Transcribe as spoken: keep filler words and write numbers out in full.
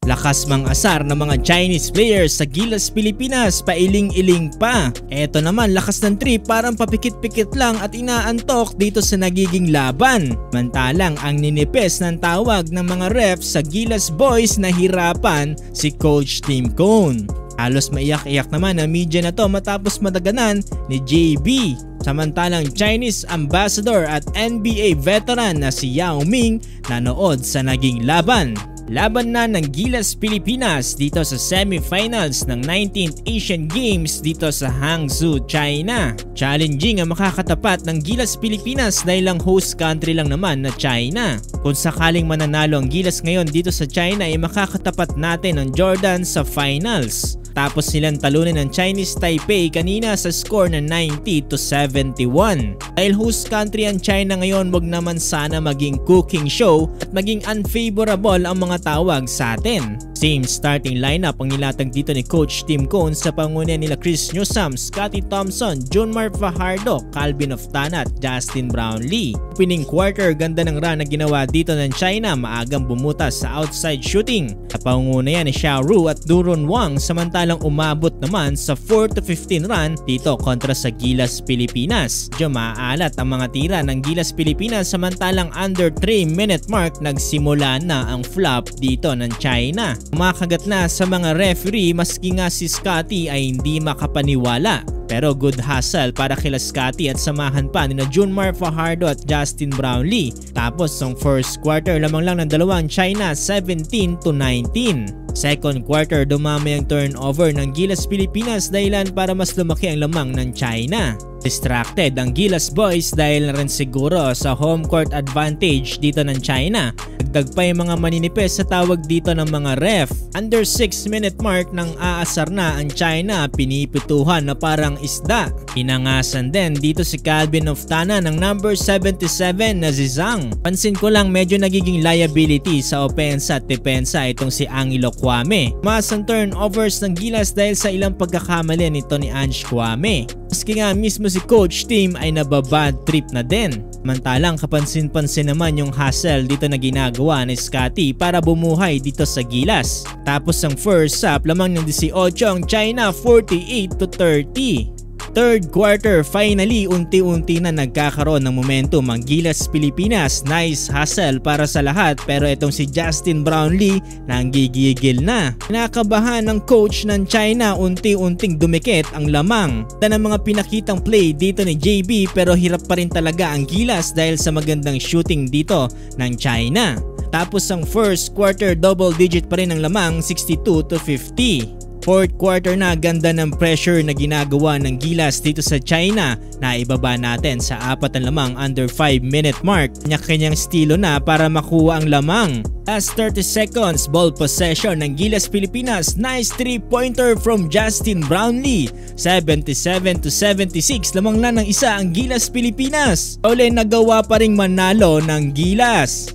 Lakas mang asar ng mga Chinese players sa Gilas Pilipinas, pailing-iling pa. Eto naman, lakas ng trip parang papikit-pikit lang at inaantok dito sa nagiging laban. Mantalang ang ninipis ng tawag ng mga refs sa Gilas Boys na hirapan si Coach Tim Cone. Halos maiyak-iyak naman ang media na to matapos madaganan ni J B. Samantalang Chinese ambassador at N B A veteran na si Yao Ming nanood sa naging laban. Laban na ng Gilas Pilipinas dito sa semifinals ng nineteenth Asian Games dito sa Hangzhou, China. Challenging ang makakatapat ng Gilas Pilipinas dahil lang host country lang naman na China. Kung sakaling mananalo ang Gilas ngayon dito sa China ay makakatapat natin ang Jordan sa finals. Tapos silang talunin ng Chinese Taipei kanina sa score na ninety to seventy-one. Dahil host country ang China ngayon, wag naman sana maging cooking show at maging unfavorable ang mga tawag sa atin. Same starting lineup ang nilatag dito ni Coach Tim Cone sa pangunahan nila Chris Newsome, Scottie Thompson, Junmar Fajardo, Calvin Oftana at Justin Brownlee. Opening quarter, ganda ng run na ginawa dito ng China, maagang bumutas sa outside shooting. Sa pangunahan ni Xiao Ru at Duron Wang, samantalang umabot naman sa four to fifteen run dito kontra sa Gilas Pilipinas. Medyo maaalat ang mga tira ng Gilas Pilipinas, samantalang under three minute mark nagsimula na ang flop dito ng China. Kumakagat na sa mga referee, maski nga si Scottie ay hindi makapaniwala. Pero good hustle para kila Scottie at samahan pa ni na Junmar Fajardo at Justin Brownlee. Tapos ang first quarter lamang lang ng dalawang China, seventeen to nineteen. Second quarter, dumami ang turnover ng Gilas Pilipinas dahilan para mas lumaki ang lamang ng China. Distracted ang Gilas Boys dahil na rin siguro sa home court advantage dito ng China. Dagdag pa yung mga maninipis sa tawag dito ng mga ref. Under six minute mark nang aasar na ang China, pinipituhan na parang isda. Inangasan din dito si Calvin Oftana ng number seventy-seven na si Zhang. Pansin ko lang medyo nagiging liability sa opensa at depensa itong si Angelo Kwame. Mas ang turnovers ng Gilas dahil sa ilang pagkakamali nito ni Ange Kwame. Maski nga mismo si Coach Tim ay nababad trip na din. Mantalang kapansin-pansin naman yung hustle dito na ginagawa ni Scottie para bumuhay dito sa Gilas. Tapos ang first half lamang ng eighteen ang China, forty-eight to thirty. Third quarter, finally unti-unti na nagkakaroon ng momentum ang Gilas Pilipinas. Nice hustle para sa lahat, pero itong si Justin Brownlee nanggigigil na. Kinakabahan ng coach ng China, unti-unting dumikit ang lamang. Ito ng mga pinakitang play dito ni J B, pero hirap pa rin talaga ang Gilas dahil sa magandang shooting dito ng China. Tapos ang first quarter, double digit pa rin ang lamang, sixty-two to fifty. Fourth quarter na, ganda ng pressure na ginagawa ng Gilas dito sa China na ibaba natin sa apat na lamang under five minute mark. Kanya-kanyang estilo na para makuha ang lamang. Last thirty seconds, ball possession ng Gilas Pilipinas. Nice three pointer from Justin Brownlee. seventy-seven to seventy-six, lamang na ng isa ang Gilas Pilipinas. Uli nagawa pa ring manalo ng Gilas.